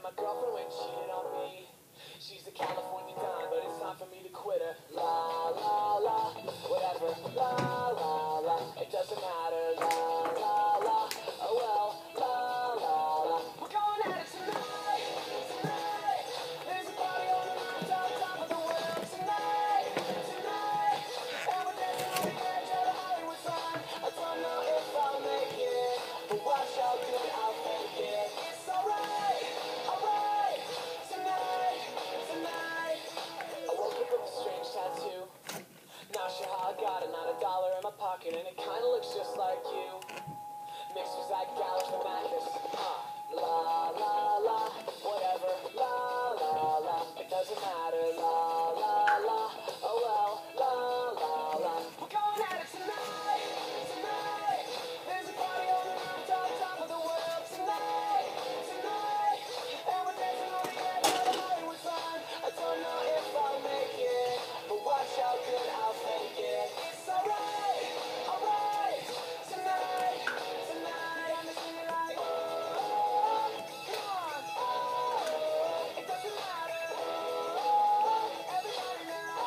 my girlfriend when cheated on me. She's a California dime, but it's time for me to quit her. La la la, whatever. La la la, it doesn't matter. La la la, oh well. La la la, we're going at it tonight, tonight. There's a party on the rooftop, top of the world tonight, tonight. And we're dancing on the edge of the Hollywood sign. I don't know if I'll make it, but watch how good I'll fake it. It's alright, alright. Tonight, tonight. I woke up with a strange tattoo. Not sure how I got it, not a dollar in my pocket, and it kinda looks just like you. Mixed with Zach Gallows for mattress. La la la, whatever. La la la, it doesn't matter. La la la, oh well. La la la, we're going at it tonight, tonight. There's a party on the rooftop, top of the world tonight, tonight. And we're dancing on the edge of the Hollywood sign. I don't know if I'll make it, but watch how good I'll fake it. It's alright, alright. Tonight, tonight. I'm just singing like, oh, come on, oh, it doesn't matter, oh, everybody now,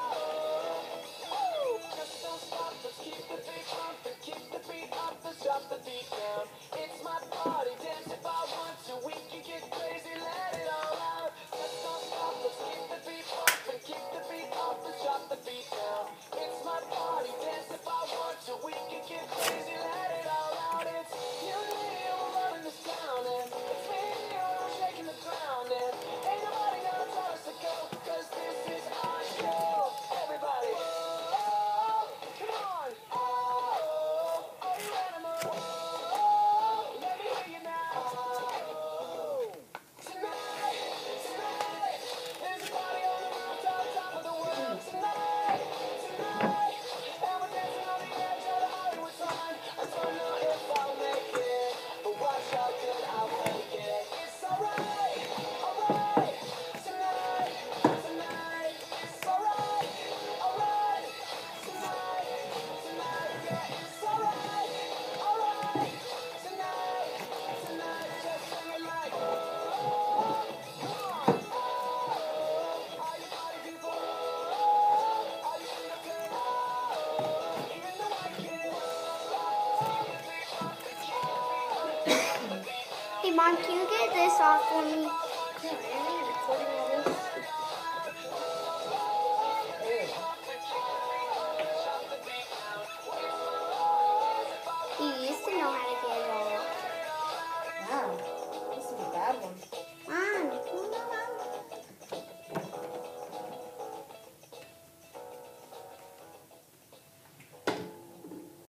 oh, just don't stop, let's keep the beat pumping, keep the beat up, let's drop the beat down. It's my party, dance if I want to, we can get crazy, let it all out. Just don't stop, let's keep the beat pumping, keep the beat up, let's drop the beat down. It's my party, dance if I want to, we can get crazy, let it all out. It's you and me, and we're running this town, and it's me and you, and we're shaking the ground, and ain't nobody gonna tell us to go, cause this is our show. Everybody, oh, come on, oh, all you animals, oh, let me hear you now. Tonight, tonight, there's a party on the rooftop, top of the world tonight, tonight. And we're dancing on the edge of the Hollywood sign. I don't know if I'll make it, but watch how good I'll fake it. It's alright, alright. Tonight, tonight. It's alright, alright. Tonight, tonight. Yeah, it's alright, alright. Tonight, tonight. Just sing it like, oh, come on, oh, all you party people, oh, all you single kids, oh, even the white kids, oh, Hey Mom, can you get this off for me?